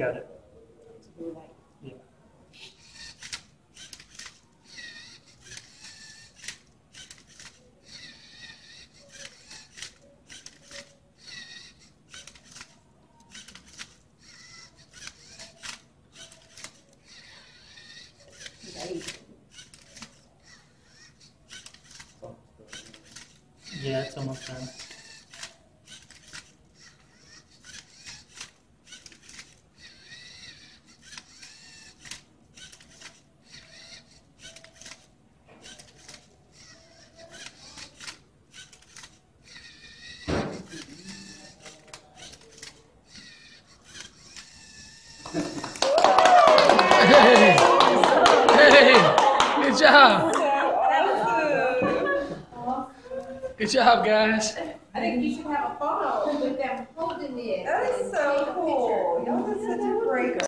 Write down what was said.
Got it. Yeah. Yeah, it's almost done. Hey! Hey! Good job! Good job, guys. I think you should have a photo with them holding it. That is so cool. Y'all did such a great